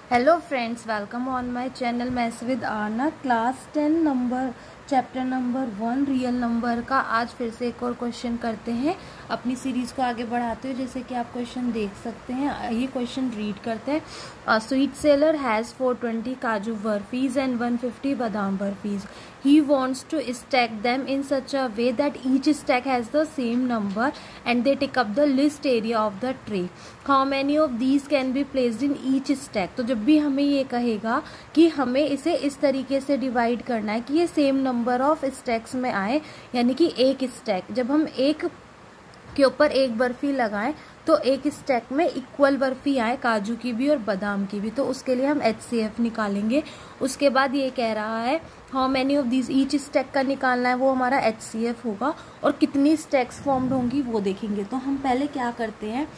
Hello friends, welcome on my channel maths with Aarna. Class 10 number chapter number 1 real number का आज फिर से एक और क्वेश्चन करते हैं। अपनी सीरीज को आगे बढ़ाते हुए जैसे कि आप क्वेश्चन देख सकते हैं, ये क्वेश्चन रीड करते हैं। अ स्वीट सेलर हैज़ 420 काजू बर्फीज एंड 150 बादाम बर्फीज. He wants to stack them in such a way that each stack has the same number and they take up the list area of the tray. How many of these can be placed in each stack? तो जब भी हमें ये कहेगा कि हमें इसे इस तरीके से डिवाइड करना है कि ये सेम नंबर ऑफ स्टैक्स में आए, यानी कि एक स्टैक जब हम एक के ऊपर एक बर्फी लगाएं तो एक स्टैक में इक्वल बर्फी आए, काजू की भी और बादाम की भी। तो उसके लिए हम HCF निकालेंगे। उसके बाद ये कह रहा है how many of this, each stack का निकालना है, वो हमारा HCF होगा। और कितनी स्टैक्स फॉर्म्ड होंगी वो देखेंगे। तो हम पहले क्या करते हैं,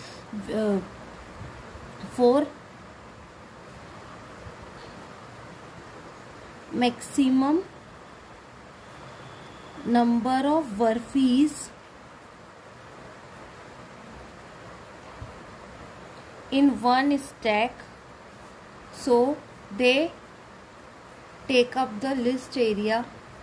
for maximum number of barfis in one stack, so they take up the list area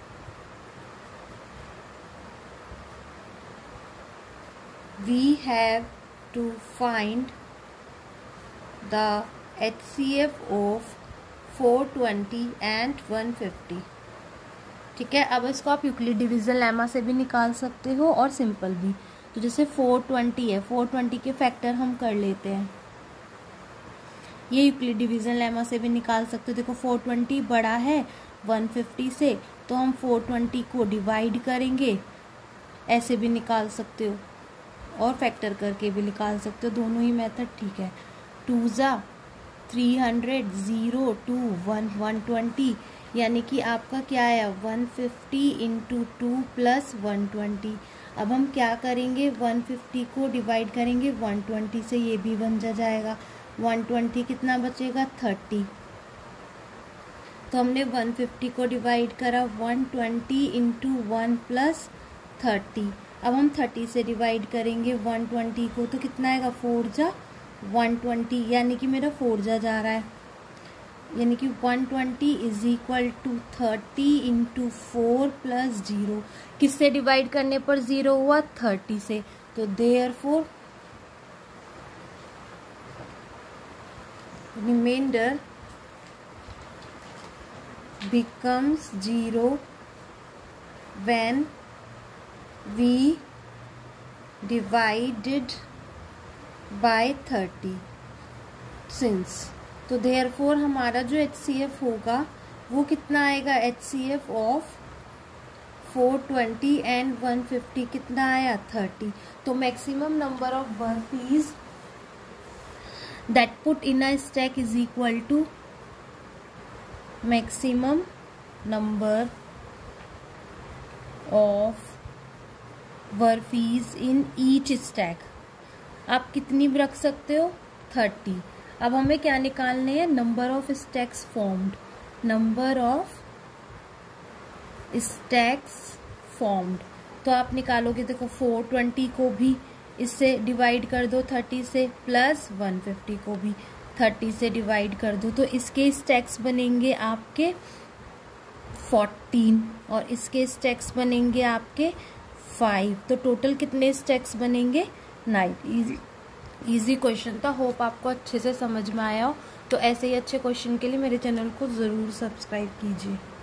we have to find the HCF of 420 and 150। ठीक है, अब इसको आप यूक्लिड डिवीजन लेमा से भी निकाल सकते हो और सिंपल भी। तो जैसे 420 है, 420 के फैक्टर हम कर लेते हैं, ये यूक्लिड डिवीजन लेमा से भी निकाल सकते हो। देखो 420 बड़ा है 150 से, तो हम 420 को डिवाइड करेंगे, ऐसे भी निकाल सकते हो और फैक्टर करके भी निकाल सकते हो, दोनों ही मेथड ठीक है। 2 जा 300, 0 2 1 120, यानी कि आपका क्या आया 150 इंटू 2 प्लस 120। अब हम क्या करेंगे, 150 को डिवाइड करेंगे 120 से, ये भी बन जाएगा 120, कितना बचेगा 30। तो हमने 150 को डिवाइड करा 120 इंटू 1 प्लस 30। अब हम 30 से डिवाइड करेंगे 120 को, तो कितना आएगा 4 जा 120, यानी कि मेरा 4 जा रहा है, यानी कि 120 is equal to 30 into 4 plus 0। किससे डिवाइड करने पर 0 हुआ, 30 से। तो therefore remainder becomes 0 when we divided by 30 since। तो therefore हमारा जो HCF होगा वो कितना आएगा, HCF ऑफ 420 एंड 150 कितना आया 30। तो maximum number of barfis that put in a stack is equal to maximum number of burpees in each stack। आप कितनी भी रख सकते हो, 30। अब हमें क्या निकालने हैं, number of stacks formed, number of stacks formed. तो आप निकालोगे, देखो 420 को भी इससे डिवाइड कर दो 30 से, प्लस 150 को भी 30 से डिवाइड कर दो, तो इसके स्टैक्स बनेंगे आपके 14 और इसके स्टैक्स बनेंगे आपके 5। तो टोटल कितने स्टैक्स बनेंगे, 9। इजी क्वेश्चन था, होप आपको अच्छे से समझ में आया हो। तो ऐसे ही अच्छे क्वेश्चन के लिए मेरे चैनल को ज़रूर सब्सक्राइब कीजिए।